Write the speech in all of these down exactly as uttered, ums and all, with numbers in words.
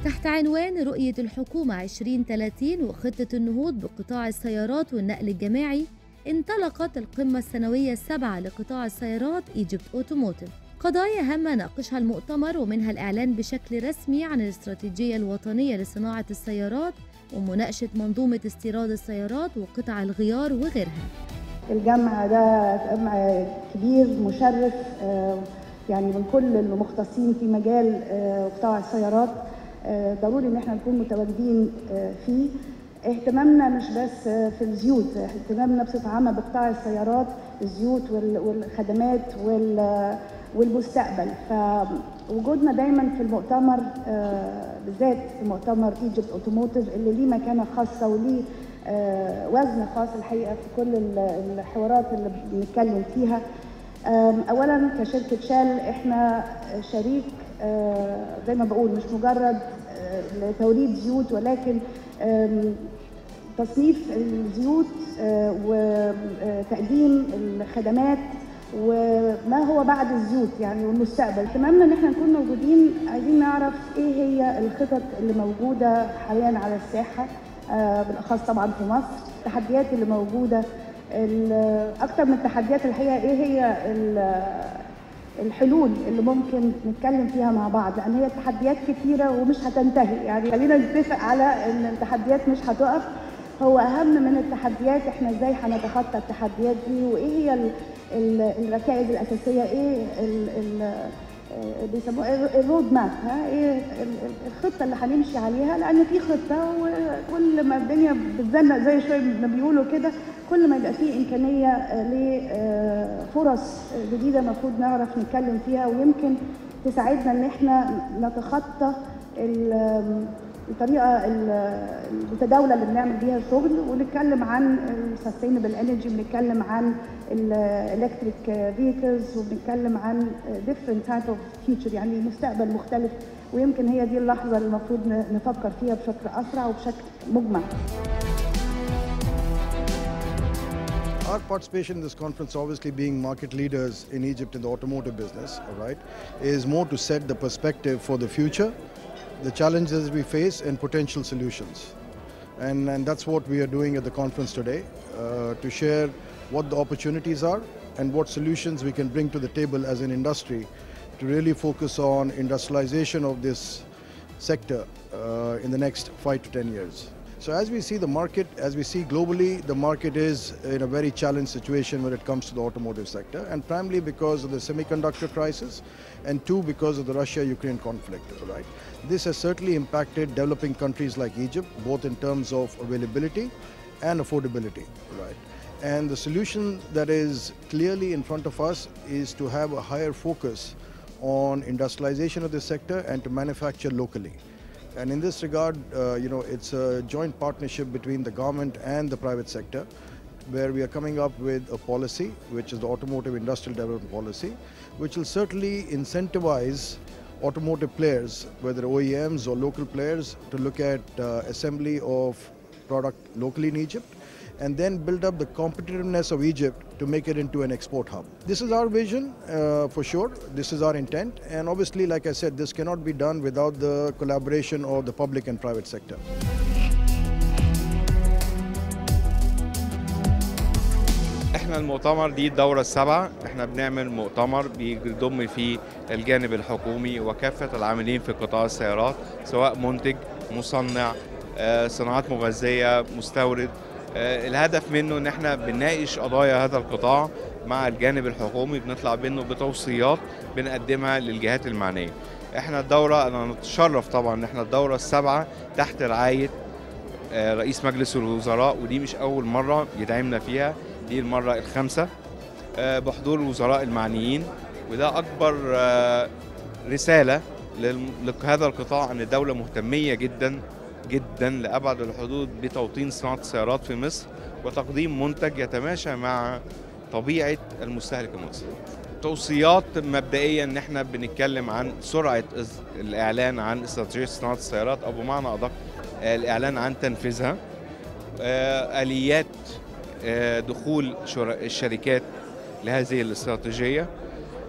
تحت عنوان رؤية الحكومة عشرين ثلاثين وخطة النهوض بقطاع السيارات والنقل الجماعي، انطلقت القمة السنوية السابعة لقطاع السيارات ايجيبت اوتوموتيف. قضايا هامة ناقشها المؤتمر ومنها الإعلان بشكل رسمي عن الاستراتيجية الوطنية لصناعة السيارات ومناقشة منظومة استيراد السيارات وقطع الغيار وغيرها. الجمع ده جمع كبير مشرف، يعني من كل المختصين في مجال قطاع السيارات. ضروري ان احنا نكون متواجدين فيه. اهتمامنا مش بس في الزيوت، اهتمامنا بصفه عامه بقطاع السيارات، الزيوت والخدمات والمستقبل. فوجودنا دايما في المؤتمر، بالذات في مؤتمر ايجيبت اوتوموتيف اللي ليه مكانه خاصه وليه وزن خاص الحقيقه في كل الحوارات اللي بنتكلم فيها. اولا كشركه شال احنا شريك زي ما بقول مش مجرد لتوريد زيوت، ولكن تصنيف الزيوت وتقديم الخدمات وما هو بعد الزيوت يعني والمستقبل. اهتمامنا ان احنا نكون موجودين، عايزين نعرف ايه هي الخطط اللي موجوده حاليا على الساحه، بالاخص طبعا في مصر، التحديات اللي موجوده، اكتر من التحديات الحقيقه ايه هي الحلول اللي ممكن نتكلم فيها مع بعض، لان هي التحديات كتيره ومش هتنتهي. يعني خلينا نتفق على ان التحديات مش هتقف. هو اهم من التحديات احنا ازاي هنتخطى التحديات دي، وايه هي الركائز الاساسيه، ايه بيسموها الرود ماب، ها ايه الخطه اللي هنمشي عليها، لان في خطه وكل ما الدنيا بتزنق زي شويه ما بيقولوا كده، كل ما يبقى في امكانيه لفرص جديده المفروض نعرف نتكلم فيها، ويمكن تساعدنا ان احنا نتخطى الطريقه المتداوله اللي بنعمل بيها الشغل، ونتكلم عن السستينبل انرجي، بنتكلم عن الالكتريك فيكلز، وبنتكلم عن different type of future، يعني مستقبل مختلف. ويمكن هي دي اللحظه اللي المفروض نفكر فيها بشكل اسرع وبشكل مجمع. Our participation in this conference, obviously being market leaders in Egypt in the automotive business, all right, is more to set the perspective for the future, the challenges we face and potential solutions. And, and that's what we are doing at the conference today, uh, to share what the opportunities are and what solutions we can bring to the table as an industry to really focus on industrialization of this sector uh, in the next five to ten years. So as we see the market, as we see globally, the market is in a very challenged situation when it comes to the automotive sector, and primarily because of the semiconductor crisis, and two, because of the Russia-Ukraine conflict, right? This has certainly impacted developing countries like Egypt, both in terms of availability and affordability, right? And the solution that is clearly in front of us is to have a higher focus on industrialization of this sector and to manufacture locally. And in this regard, uh, you know, it's a joint partnership between the government and the private sector, where we are coming up with a policy, which is the Automotive Industrial Development Policy, which will certainly incentivize automotive players, whether O E Ms or local players, to look at uh, assembly of product locally in Egypt, and then build up the competitiveness of Egypt to make it into an export hub. This is our vision, uh, for sure. This is our intent. And obviously, like I said, this cannot be done without the collaboration of the public and private sector. احنا المؤتمر دي الدورة السابعة، احنا بنعمل مؤتمر بيضم فيه الجانب الحكومي وكافة العاملين في قطاع السيارات، سواء منتج، مصنع، صناعات مغذية، مستورد. الهدف منه ان احنا بنناقش قضايا هذا القطاع مع الجانب الحكومي، بنطلع منه بتوصيات بنقدمها للجهات المعنية. احنا الدورة، انا نتشرف طبعا ان احنا الدورة السابعة تحت رعاية رئيس مجلس الوزراء، ودي مش اول مرة يدعمنا فيها، دي المرة الخامسة بحضور الوزراء المعنيين. وده اكبر رسالة لهذا القطاع ان الدولة مهتمية جدا جدا لأبعد الحدود بتوطين صناعة السيارات في مصر وتقديم منتج يتماشى مع طبيعة المستهلك المصري. توصيات مبدئية ان احنا بنتكلم عن سرعة الاعلان عن استراتيجية صناعة السيارات، او بمعنى ادق الاعلان عن تنفيذها، آليات دخول الشركات لهذه الاستراتيجية،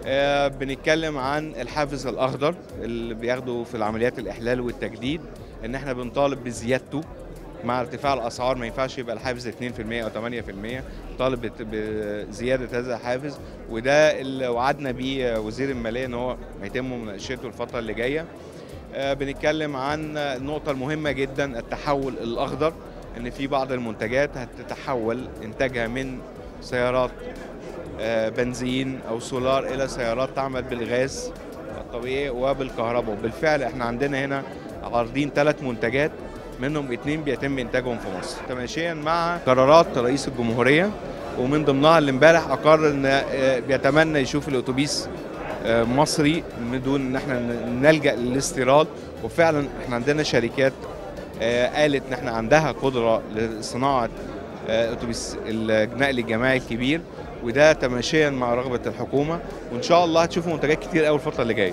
آه، بنتكلم عن الحافز الأخضر اللي بياخده في العمليات الإحلال والتجديد، إن إحنا بنطالب بزيادته مع ارتفاع الأسعار. ما ينفعش يبقى الحافز اتنين في المية أو تمانية في المية، طالب بزيادة هذا الحافز، وده اللي وعدنا بيه وزير المالية إن هو هيتم مناقشته الفترة اللي جاية. آه، بنتكلم عن النقطة المهمة جدا، التحول الأخضر، إن في بعض المنتجات هتتحول إنتاجها من سيارات بنزين أو سولار إلى سيارات تعمل بالغاز الطبيعي وبالكهرباء. وبالفعل احنا عندنا هنا عارضين ثلاث منتجات، منهم اثنين بيتم إنتاجهم في مصر تماشيا مع قرارات رئيس الجمهورية، ومن ضمنها اللي امبارح أقر إن بيتمنى يشوف الأتوبيس مصري من دون إن احنا نلجأ للاستيراد. وفعلا احنا عندنا شركات قالت إن احنا عندها قدرة لصناعة أتوبيس النقل الجماعي الكبير، وده تماشيا مع رغبة الحكومة، وإن شاء الله هتشوفوا منتجات كتير أوي الفترة اللي جاية.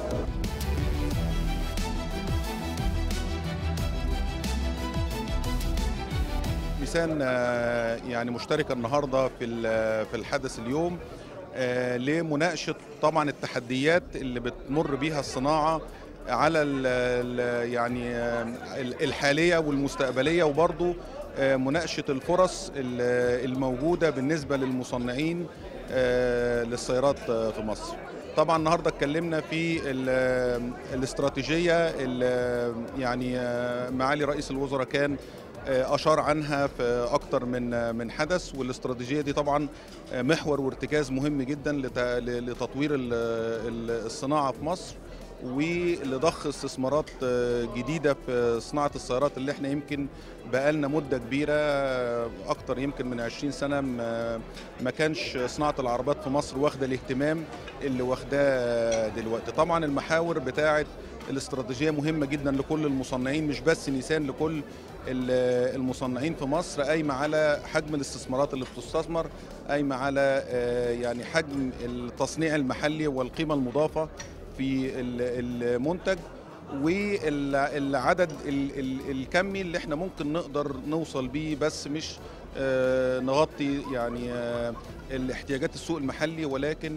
نيسان يعني مشتركة النهاردة في في الحدث اليوم لمناقشة طبعا التحديات اللي بتمر بيها الصناعة على ال يعني الحالية والمستقبلية، وبرضو مناقشة الفرص الموجودة بالنسبة للمصنعين للسيارات في مصر. طبعا النهارده اتكلمنا في الاستراتيجية اللي يعني معالي رئيس الوزراء كان أشار عنها في أكتر من من حدث، والاستراتيجية دي طبعا محور وارتكاز مهم جدا لتطوير الصناعة في مصر ولضخ استثمارات جديدة في صناعة السيارات اللي احنا يمكن بقالنا مدة كبيرة أكتر يمكن من عشرين سنة ما كانش صناعة العربيات في مصر واخدة الاهتمام اللي واخداه دلوقتي. طبعا المحاور بتاعة الاستراتيجية مهمة جدا لكل المصنعين، مش بس نيسان، لكل المصنعين في مصر، قايمة على حجم الاستثمارات اللي بتستثمر، قايمة على يعني حجم التصنيع المحلي والقيمة المضافة في المنتج، والعدد الكمي اللي احنا ممكن نقدر نوصل بيه، بس مش نغطي يعني الاحتياجات السوق المحلي، ولكن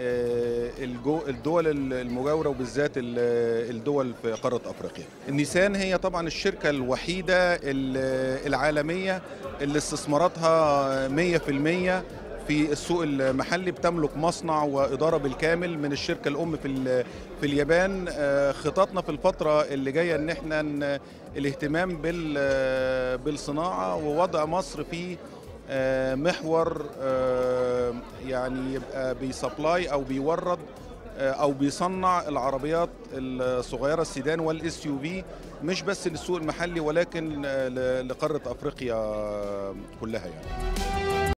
الدول المجاورة وبالذات الدول في قارة أفريقيا. النيسان هي طبعا الشركة الوحيدة العالمية اللي استثماراتها مية في المية في السوق المحلي، بتملك مصنع وإدارة بالكامل من الشركة الأم في في اليابان. خططنا في الفترة اللي جاية إن احنا الاهتمام بالصناعة ووضع مصر في محور يعني يبقى بيسبلاي أو بيورد أو بيصنع العربيات الصغيرة السيدان والاس يو في، مش بس للسوق المحلي ولكن لقارة أفريقيا كلها يعني.